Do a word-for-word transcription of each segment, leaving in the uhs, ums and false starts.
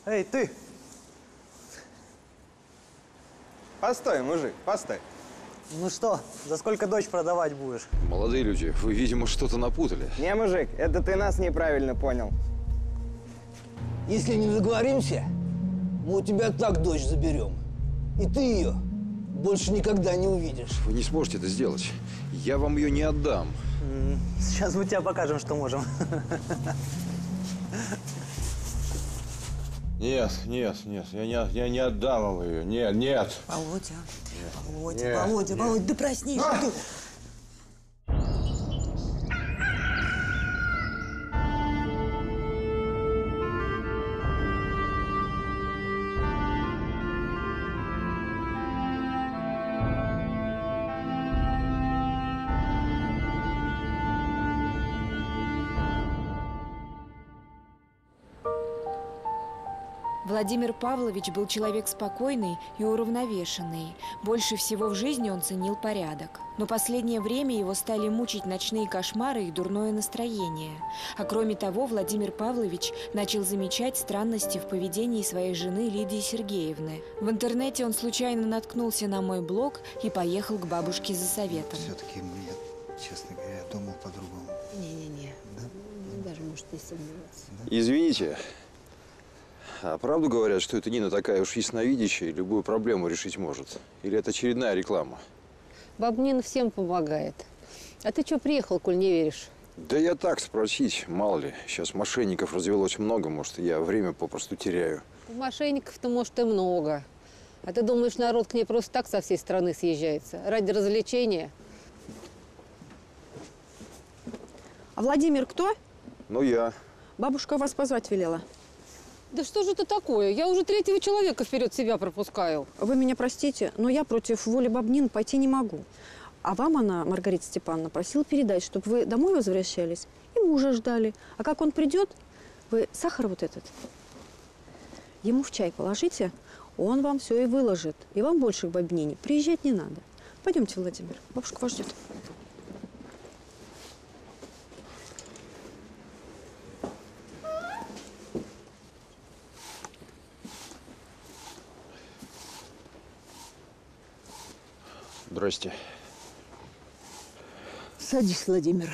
Эй, ты! Постой, мужик, постой. Ну что, за сколько дочь продавать будешь? Молодые люди, вы, видимо, что-то напутали. Не, мужик, это ты нас неправильно понял. Если не договоримся, мы у тебя так дочь заберем. И ты ее больше никогда не увидишь. Вы не сможете это сделать. Я вам ее не отдам. Сейчас мы тебе покажем, что можем. Нет, нет, нет, я не, я не отдам вам ее. Нет, нет. Володя, нет. Володя, нет, Володя, нет. Володя, да проснись. А! Ты... Владимир Павлович был человек спокойный и уравновешенный. Больше всего в жизни он ценил порядок. Но последнее время его стали мучить ночные кошмары и дурное настроение. А кроме того, Владимир Павлович начал замечать странности в поведении своей жены Лидии Сергеевны. В интернете он случайно наткнулся на мой блог и поехал к бабушке за советом. Все-таки мне, честно говоря, думал по-другому. Не-не-не, да? Даже может не сомневаться. Да? Извините, а правду говорят, что эта Нина такая уж ясновидящая и любую проблему решить может? Или это очередная реклама? Баба Нина всем помогает. А ты что приехал, коль не веришь? Да я так спросить, мало ли. Сейчас мошенников развелось много, может, я время попросту теряю. Мошенников-то, может, и много. А ты думаешь, народ к ней просто так со всей страны съезжается? Ради развлечения? А Владимир кто? Ну, я. Бабушка вас позвать велела. Да что же это такое? Я уже третьего человека вперед себя пропускаю. Вы меня простите, но я против воли баб Нины пойти не могу. А вам она, Маргарита Степановна, просила передать, чтобы вы домой возвращались и мужа ждали. А как он придет, вы сахар вот этот ему в чай положите, он вам все и выложит. И вам больше к бабе Нине приезжать не надо. Пойдемте, Владимир, бабушка вас ждет. Здрасте. Садись, Владимир.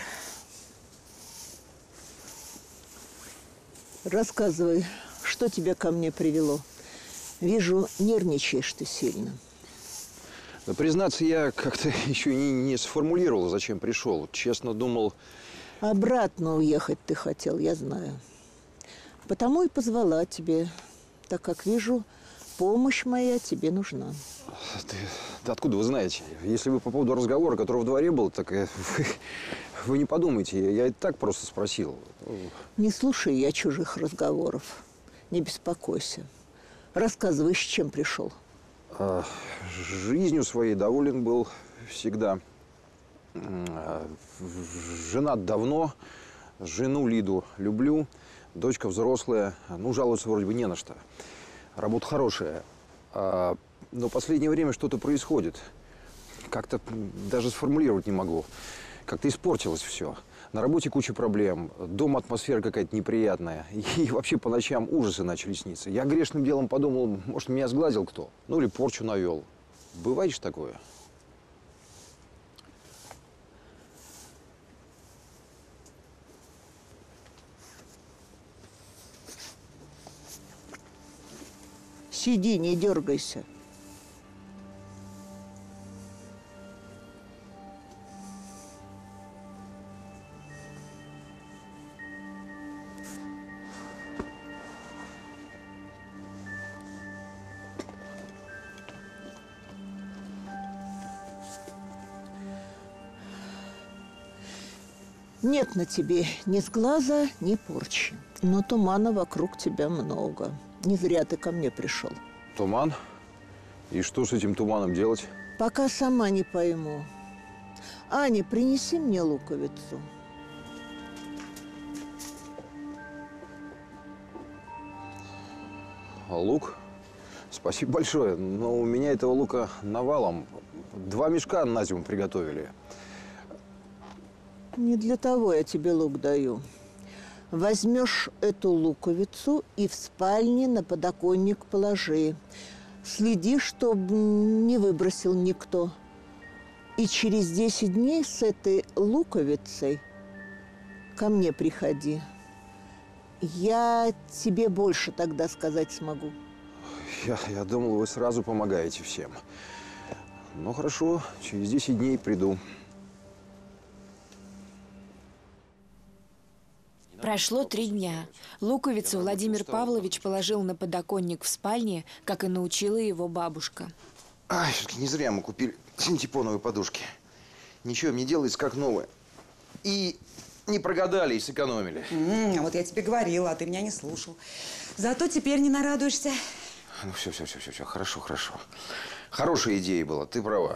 Рассказывай, что тебя ко мне привело. Вижу, нервничаешь ты сильно. Да, признаться, я как-то еще не, не сформулировал, зачем пришел. Честно думал… Обратно уехать ты хотел, я знаю. Потому и позвала тебе, так как вижу, помощь моя тебе нужна. Ты, да откуда вы знаете? Если вы по поводу разговора, который в дворе был, так вы, вы не подумайте, я и так просто спросил. Не слушай я чужих разговоров, не беспокойся. Рассказывай, с чем пришел. А, жизнью своей доволен был всегда. А, женат давно, жену Лиду люблю, дочка взрослая, ну, жаловаться вроде бы не на что. Работа хорошая. А, но в последнее время что-то происходит. Как-то даже сформулировать не могу. Как-то испортилось все. На работе куча проблем, дома атмосфера какая-то неприятная. И вообще по ночам ужасы начали сниться. Я грешным делом подумал, может, меня сглазил кто? Ну или порчу навел. Бывает же такое? Сиди, не дергайся. Нет на тебе ни сглаза, ни порчи. Но тумана вокруг тебя много. Не зря ты ко мне пришел. Туман? И что с этим туманом делать? Пока сама не пойму. Аня, принеси мне луковицу. Лук? Спасибо большое, но у меня этого лука навалом. Два мешка на зиму приготовили. Не для того я тебе лук даю. Возьмешь эту луковицу и в спальне на подоконник положи. Следи, чтобы не выбросил никто. И через десять дней с этой луковицей ко мне приходи. Я тебе больше тогда сказать смогу. Я, я думал, вы сразу помогаете всем. Ну, хорошо, через десять дней приду. Прошло три дня. Луковицу Владимир Павлович положил на подоконник в спальне, как и научила его бабушка. Ай, все-таки не зря мы купили синтепоновые подушки. Ничего им не делается, как новые. И не прогадали, и сэкономили. М-м, а вот я тебе говорила, а ты меня не слушал. Зато теперь не нарадуешься. Ну, все, все, все, все, все, хорошо, хорошо. Хорошая идея была, ты права.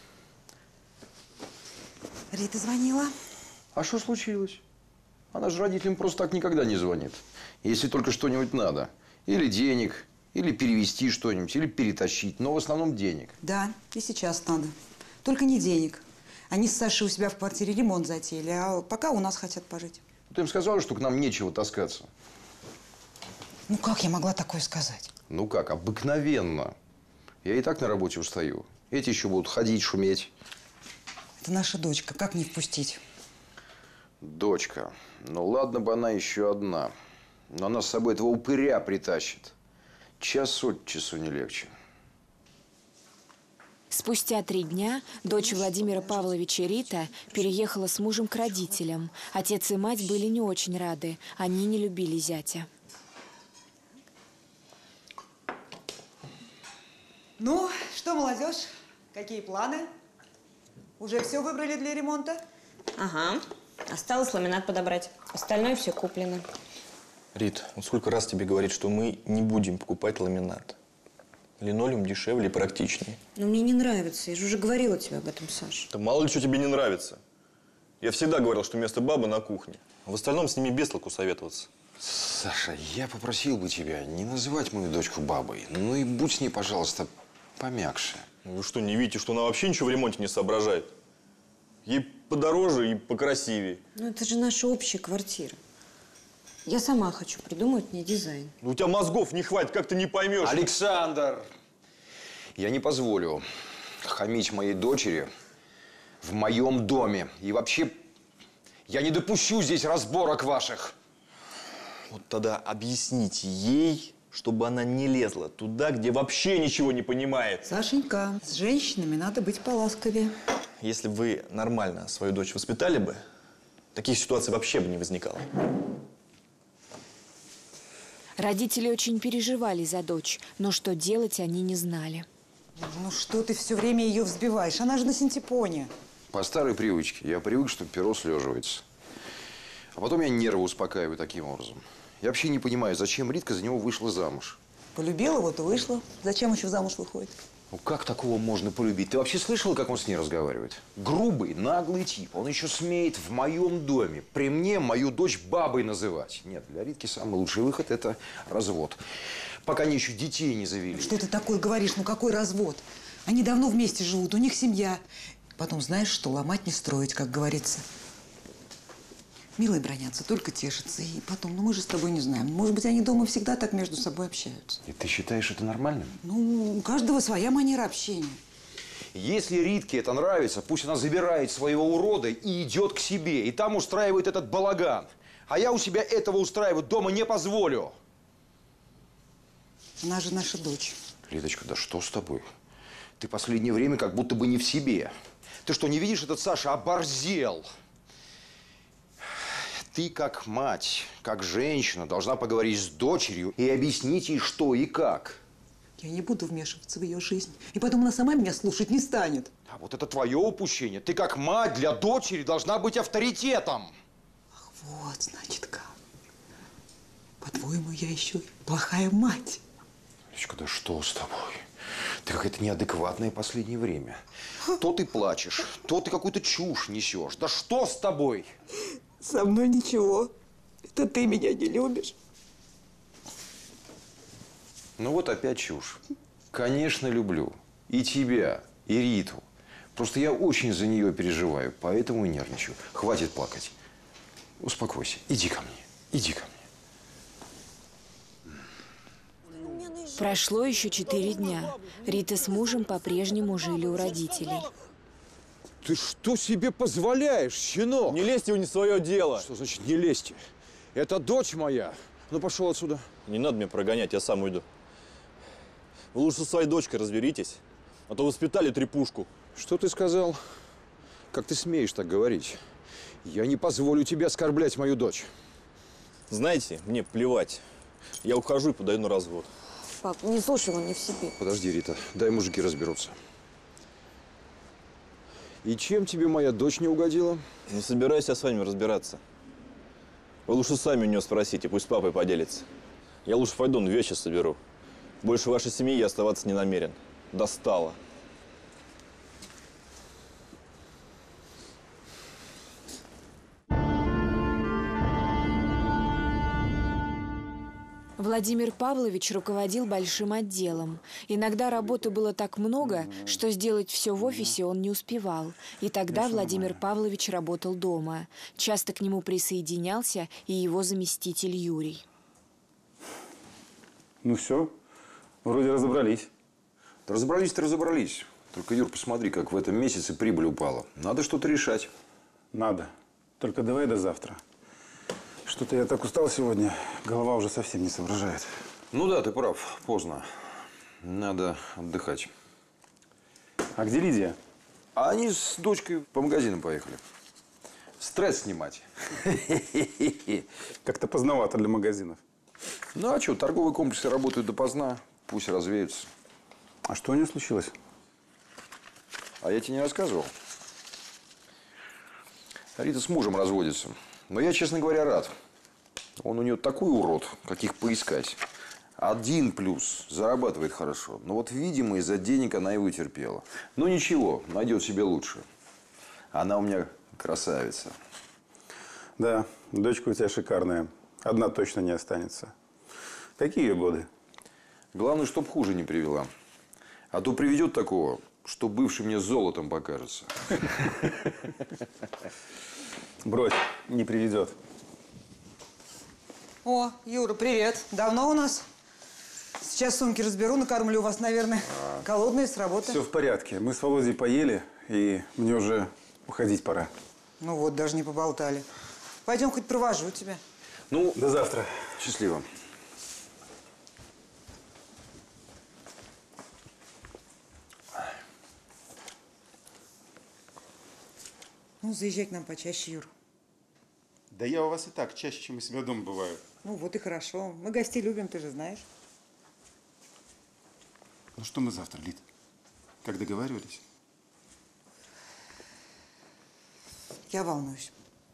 Рита звонила. А что случилось? Она же родителям просто так никогда не звонит. Если только что-нибудь надо. Или денег, или перевести что-нибудь, или перетащить. Но в основном денег. Да, и сейчас надо. Только не денег. Они с Сашей у себя в квартире ремонт затеяли, а пока у нас хотят пожить. Ты им сказала, что к нам нечего таскаться? Ну, как я могла такое сказать? Ну как, обыкновенно. Я и так на работе устаю. Эти еще будут ходить, шуметь. Это наша дочка. Как не впустить? Дочка. Ну ладно бы она еще одна. Но она с собой этого упыря притащит. Час от часу не легче. Спустя три дня дочь Владимира Павловича Рита переехала с мужем к родителям. Отец и мать были не очень рады. Они не любили зятя. Ну, что, молодежь? Какие планы? Уже все выбрали для ремонта? Ага. Осталось ламинат подобрать. Остальное все куплено. Рит, вот сколько раз тебе говорить, что мы не будем покупать ламинат. Линолеум дешевле и практичнее. Но мне не нравится. Я же уже говорила тебе об этом, Саш. Да мало ли что тебе не нравится. Я всегда говорил, что место бабы на кухне. А в остальном с ними без толку советоваться. Саша, я попросил бы тебя не называть мою дочку бабой. Ну и будь с ней, пожалуйста, помягче. Вы что, не видите, что она вообще ничего в ремонте не соображает? Ей подороже и покрасивее. Ну, это же наша общая квартира. Я сама хочу придумать мне дизайн. Ну, у тебя мозгов не хватит, как ты не поймешь. Александр! Я не позволю хамить моей дочери в моем доме. И вообще, я не допущу здесь разборок ваших. Вот тогда объясните ей, чтобы она не лезла туда, где вообще ничего не понимает. Сашенька, с женщинами надо быть поласковее. Если бы вы нормально свою дочь воспитали бы, таких ситуаций вообще бы не возникало. Родители очень переживали за дочь, но что делать они не знали. Ну что ты все время ее взбиваешь? Она же на синтепоне. По старой привычке. Я привык, что перо слеживается. А потом я нервы успокаиваю таким образом. Я вообще не понимаю, зачем Ритка за него вышла замуж. Полюбила, вот и вышла. Зачем еще замуж выходит? Ну как такого можно полюбить? Ты вообще слышала, как он с ней разговаривает? Грубый, наглый тип. Он еще смеет в моем доме при мне мою дочь бабой называть. Нет, для Ритки самый лучший выход – это развод. Пока они еще детей не завели. Что ты такое говоришь? Ну какой развод? Они давно вместе живут, у них семья. Потом знаешь, что ломать не строить, как говорится. Милые бронятся, только тешатся. И потом, ну мы же с тобой не знаем. Может быть, они дома всегда так между собой общаются. И ты считаешь это нормальным? Ну, у каждого своя манера общения. Если Ритке это нравится, пусть она забирает своего урода и идет к себе. И там устраивает этот балаган. А я у себя этого устраивать дома не позволю. Она же наша дочь. Риточка, да что с тобой? Ты последнее время как будто бы не в себе. Ты что, не видишь, этот Саша оборзел? Ты как мать, как женщина должна поговорить с дочерью и объяснить ей, что и как. Я не буду вмешиваться в ее жизнь. И потом она сама меня слушать не станет. А вот это твое упущение. Ты как мать для дочери должна быть авторитетом. Ах, вот, значит, как. По-твоему, я еще плохая мать. Риточка, да что с тобой? Ты какая-то неадекватная в последнее время. То ты плачешь, то ты какую-то чушь несешь. Да что с тобой? Со мной ничего. Это ты меня не любишь. Ну вот опять чушь. Конечно, люблю. И тебя, и Риту. Просто я очень за нее переживаю, поэтому и нервничаю. Хватит плакать. Успокойся. Иди ко мне. Иди ко мне. Прошло еще четыре дня. Рита с мужем по-прежнему жили у родителей. Ты что себе позволяешь, щенок? Не лезьте, не свое дело. Что значит не лезьте? Это дочь моя. Ну, пошел отсюда. Не надо меня прогонять, я сам уйду. Вы лучше со своей дочкой разберитесь, а то воспитали трепушку. Что ты сказал? Как ты смеешь так говорить? Я не позволю тебе оскорблять мою дочь. Знаете, мне плевать. Я ухожу и подаю на развод. Пап, не слушай, он не в себе. Подожди, Рита, дай мужики разберутся. И чем тебе моя дочь не угодила? Не собираюсь я с вами разбираться. Вы лучше сами у нее спросите, пусть с папой поделится. Я лучше пойду, но вещи соберу. Больше в вашей семье я оставаться не намерен. Достало. Владимир Павлович руководил большим отделом. Иногда работы было так много, что сделать все в офисе он не успевал. И тогда Владимир Павлович работал дома. Часто к нему присоединялся и его заместитель Юрий. Ну все, вроде разобрались. Да разобрались-то разобрались. Только, Юр, посмотри, как в этом месяце прибыль упала. Надо что-то решать. Надо. Только давай до завтра. Что-то я так устал сегодня, голова уже совсем не соображает. Ну да, ты прав, поздно. Надо отдыхать. А где Лидия? А они с дочкой по магазинам поехали. Стресс снимать. Как-то поздновато для магазинов. Ну а что, торговые комплексы работают допоздна, пусть развеются. А что у нее случилось? А я тебе не рассказывал. Рита с мужем разводится. Но я, честно говоря, рад. Он у нее такой урод, каких поискать. Один плюс. Зарабатывает хорошо. Но вот, видимо, из-за денег она его терпела. Ну ничего, найдет себе лучше. Она у меня красавица. Да, дочка у тебя шикарная. Одна точно не останется. Какие ее годы? Главное, чтоб хуже не привела. А то приведет такого, что бывший мне золотом покажется. Брось, не приведет. О, Юра, привет. Давно у нас? Сейчас сумки разберу, накормлю вас, наверное. А. Голодные с работы. Все в порядке. Мы с Володей поели, и мне уже уходить пора. Ну вот, даже не поболтали. Пойдем, хоть провожу тебя. Ну, до завтра. Счастливо. Ну, заезжай к нам почаще, Юр. Да я у вас и так чаще, чем у себя дома бываю. Ну, вот и хорошо. Мы гостей любим, ты же знаешь. Ну, что мы завтра, Лид? Как договаривались? Я волнуюсь.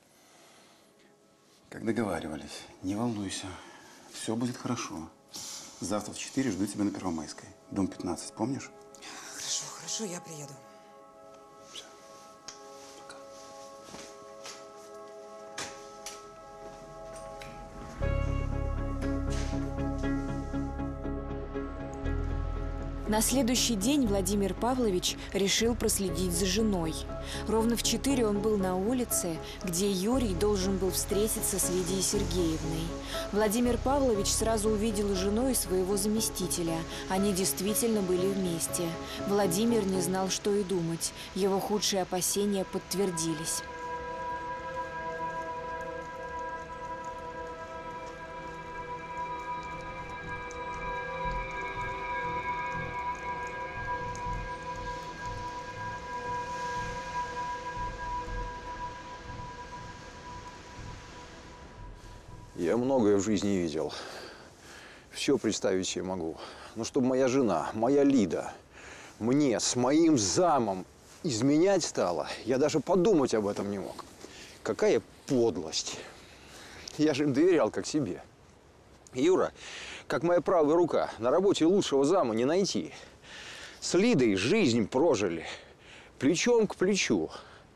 Как договаривались. Не волнуйся. Все будет хорошо. Завтра в четыре жду тебя на Первомайской. Дом пятнадцать, помнишь? Хорошо, хорошо, я приеду. На следующий день Владимир Павлович решил проследить за женой. Ровно в четыре он был на улице, где Юрий должен был встретиться с Лидией Сергеевной. Владимир Павлович сразу увидел жену и своего заместителя. Они действительно были вместе. Владимир не знал, что и думать. Его худшие опасения подтвердились. Я многое в жизни видел. Все представить себе могу. Но чтобы моя жена, моя Лида, мне с моим замом изменять стала, я даже подумать об этом не мог. Какая подлость. Я же им доверял как себе. Юра, как моя правая рука, на работе лучшего зама не найти. С Лидой жизнь прожили. Плечом к плечу.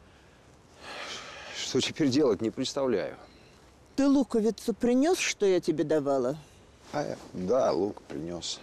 Что теперь делать, не представляю. Ты луковицу принес, что я тебе давала? А, да, лук принес.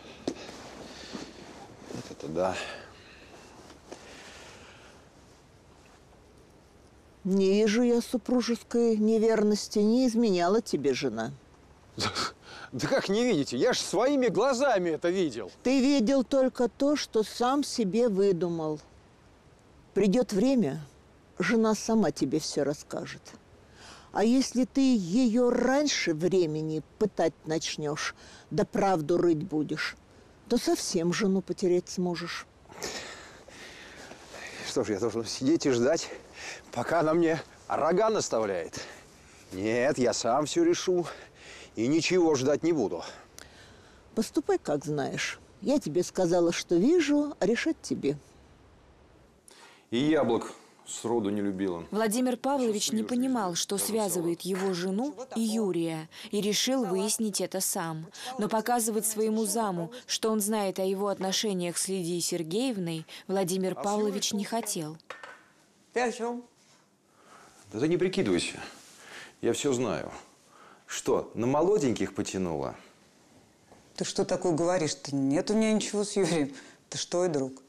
Это да. Не вижу я супружеской неверности, не изменяла тебе жена. Да как не видите? Я ж своими глазами это видел. Ты видел только то, что сам себе выдумал. Придет время, жена сама тебе все расскажет. А если ты ее раньше времени пытать начнешь, да правду рыть будешь, то совсем жену потерять сможешь. Что ж, я должен сидеть и ждать, пока она мне рога наставляет? Нет, я сам все решу и ничего ждать не буду. Поступай, как знаешь. Я тебе сказала, что вижу, а решать тебе. И яблок сроду не любила. Владимир Павлович не понимал, что связывает его жену и Юрия, и решил выяснить это сам. Но показывать своему заму, что он знает о его отношениях с Лидией Сергеевной, Владимир Павлович не хотел. Ты о чем? Да ты не прикидывайся. Я все знаю. Что, на молоденьких потянула? Ты что такое говоришь-то? Нет у меня ничего с Юрием. Ты что, и друг?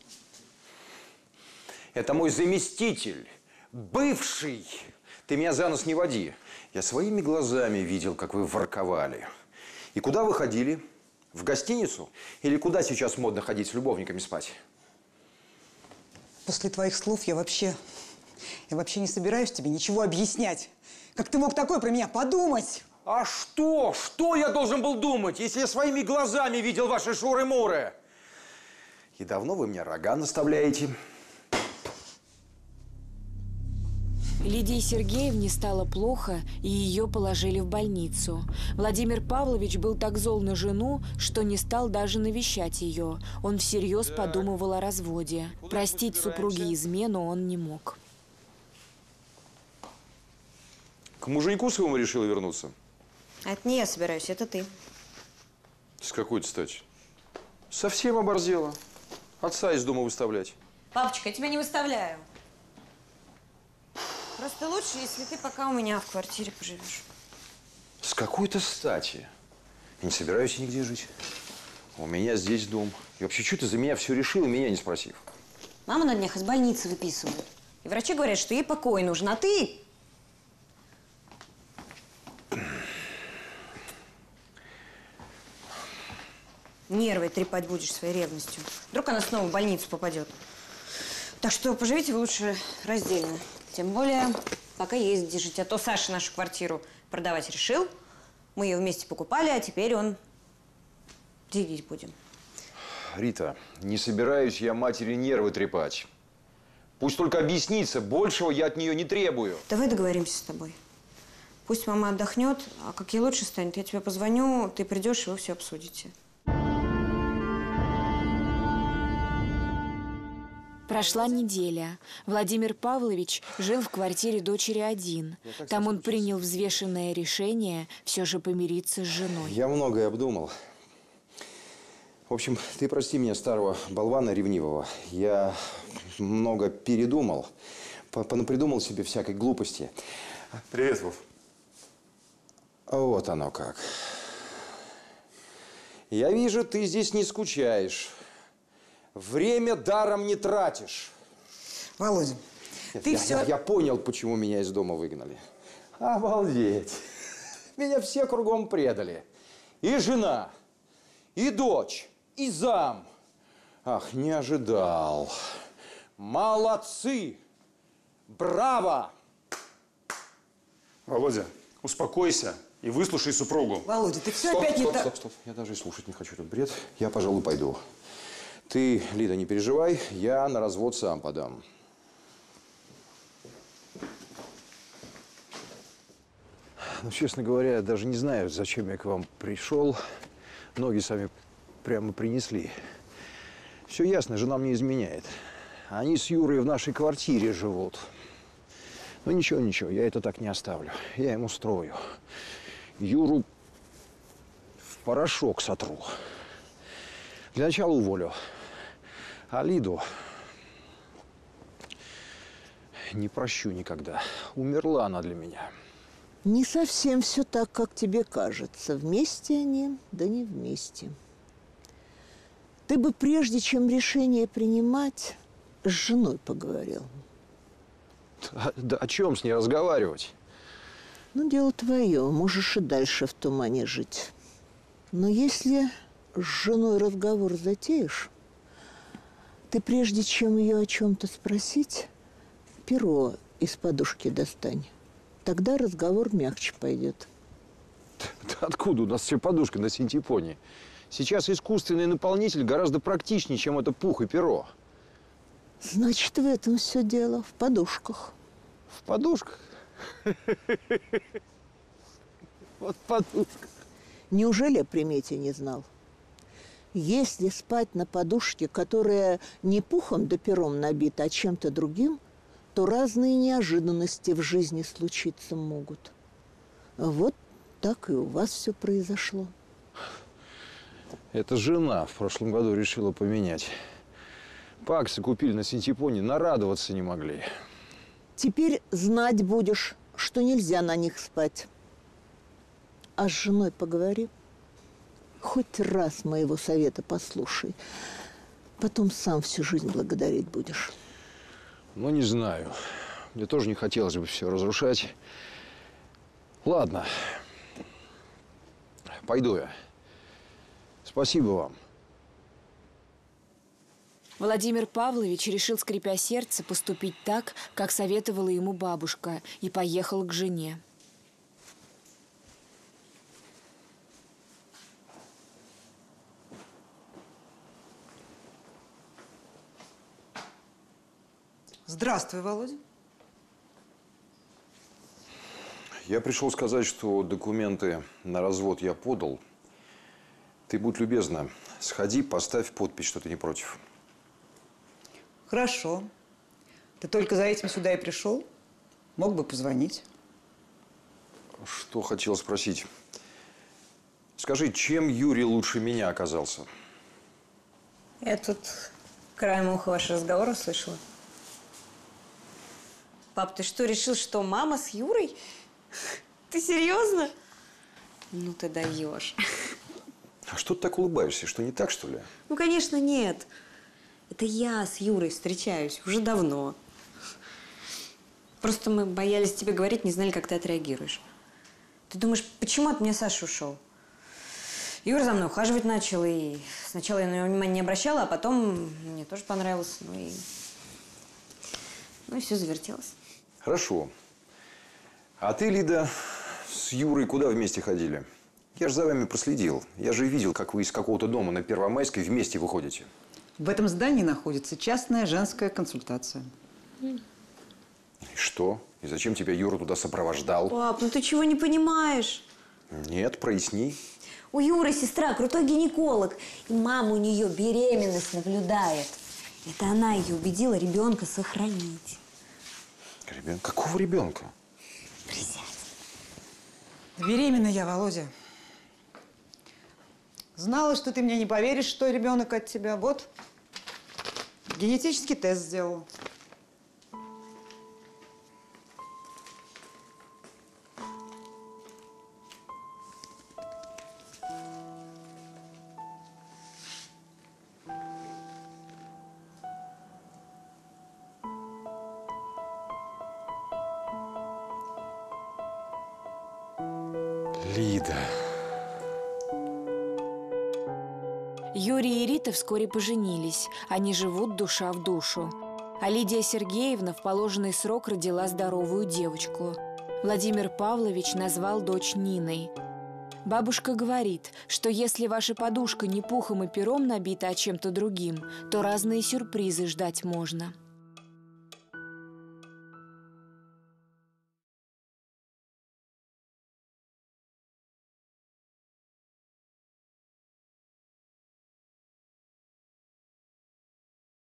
Это мой заместитель, бывший. Ты меня за нос не води. Я своими глазами видел, как вы ворковали. И куда вы ходили? В гостиницу? Или куда сейчас модно ходить с любовниками спать? После твоих слов я вообще… Я вообще не собираюсь тебе ничего объяснять. Как ты мог такое про меня подумать? А что? Что я должен был думать, если я своими глазами видел ваши шуры-муры? И давно вы мне рога наставляете? Лидии Сергеевне стало плохо, и ее положили в больницу. Владимир Павлович был так зол на жену, что не стал даже навещать ее. Он всерьез подумывал о разводе. Простить супруге измену он не мог. К муженьку своему решила вернуться? Это не я собираюсь, это ты. С какой-то стати? Совсем оборзела. Отца из дома выставлять. Папочка, я тебя не выставляю. Просто лучше, если ты пока у меня в квартире поживешь. С какой-то стати? Я не собираюсь нигде жить. У меня здесь дом. И вообще, что ты за меня все решила, меня не спросив? Мама на днях из больницы выписывают. И врачи говорят, что ей покой нужен, а ты… Нервы трепать будешь своей ревностью. Вдруг она снова в больницу попадет. Так что поживите вы лучше раздельно. Тем более, пока есть где жить. А то Саша нашу квартиру продавать решил. Мы ее вместе покупали, а теперь он… делить будем. Рита, не собираюсь я матери нервы трепать. Пусть только объяснится. Большего я от нее не требую. Давай договоримся с тобой. Пусть мама отдохнет, а как ей лучше станет, я тебе позвоню, ты придешь, и вы все обсудите. Прошла неделя. Владимир Павлович жил в квартире дочери один. Там он принял взвешенное решение все же помириться с женой. Я многое обдумал. В общем, ты прости меня, старого болвана ревнивого. Я много передумал, понапридумал себе всякой глупости. Привет, Вов. Вот оно как. Я вижу, ты здесь не скучаешь. Время даром не тратишь. Володя, Нет, ты я, все… Я, я понял, почему меня из дома выгнали. Обалдеть. Меня все кругом предали. И жена, и дочь, и зам. Ах, не ожидал. Молодцы! Браво! Володя, успокойся и выслушай супругу. Володя, ты все Стоп, опять не стоп, так… стоп, стоп. Я даже и слушать не хочу этот бред. Я, пожалуй, пойду. Ты, Лида, не переживай, я на развод сам подам. Ну, честно говоря, я даже не знаю, зачем я к вам пришел. Ноги сами прямо принесли. Все ясно, жена мне изменяет. Они с Юрой в нашей квартире живут. Ну, ничего, ничего, я это так не оставлю. Я ему устрою. Юру в порошок сотру. Для начала уволю. А Лиду не прощу никогда. Умерла она для меня. Не совсем все так, как тебе кажется. Вместе они, да не вместе. Ты бы, прежде чем решение принимать, с женой поговорил. Да, да о чем с ней разговаривать? Ну, дело твое, можешь и дальше в тумане жить. Но если с женой разговор затеешь, ты прежде чем ее о чем-то спросить, перо из подушки достань. Тогда разговор мягче пойдет. Да откуда у нас все подушки на синтепоне? Сейчас искусственный наполнитель гораздо практичнее, чем это пух и перо. Значит, в этом все дело, в подушках. В подушках? Вот подушка. Неужели о примете не знал? Если спать на подушке, которая не пухом да пером набита, а чем-то другим, то разные неожиданности в жизни случиться могут. Вот так и у вас все произошло. Это жена в прошлом году решила поменять. Паксы купили на синтепоне, нарадоваться не могли. Теперь знать будешь, что нельзя на них спать. А с женой поговори. Хоть раз моего совета послушай. Потом сам всю жизнь благодарить будешь. Ну, не знаю. Мне тоже не хотелось бы все разрушать. Ладно. Пойду я. Спасибо вам. Владимир Павлович решил, скрипя сердце, поступить так, как советовала ему бабушка, и поехал к жене. Здравствуй, Володя. Я пришел сказать, что документы на развод я подал. Ты будь любезна, сходи, поставь подпись, что ты не против. Хорошо. Ты только за этим сюда и пришел? Мог бы позвонить. Что хотел спросить? Скажи, чем Юрий лучше меня оказался? Я тут краем уха ваш разговор услышала. Пап, ты что, решил, что мама с Юрой? Ты серьезно? Ну ты даешь. А что ты так улыбаешься? Что, не так, что ли? Ну, конечно, нет. Это я с Юрой встречаюсь уже давно. Просто мы боялись тебе говорить, не знали, как ты отреагируешь. Ты думаешь, почему от меня Саша ушел? Юра за мной ухаживать начал, и сначала я на него внимания не обращала, а потом мне тоже понравилось. Ну и, ну и все завертелось. Хорошо. А ты, Лида, с Юрой куда вместе ходили? Я же за вами проследил. Я же видел, как вы из какого-то дома на Первомайской вместе выходите. В этом здании находится частная женская консультация. И что? И зачем тебя Юра туда сопровождал? Пап, ну ты чего не понимаешь? Нет, проясни. У Юры сестра крутой гинеколог, и мама у нее беременность наблюдает. Это она ее убедила ребенка сохранить. Ребенка? Какого ребенка? Присядь. Беременна я, Володя. Знала, что ты мне не поверишь, что ребенок от тебя. Вот, генетический тест сделала. Лида. Юрий и Рита вскоре поженились. Они живут душа в душу. А Лидия Сергеевна в положенный срок родила здоровую девочку. Владимир Павлович назвал дочь Ниной. Бабушка говорит, что если ваша подушка не пухом и пером набита, а чем-то другим, то разные сюрпризы ждать можно.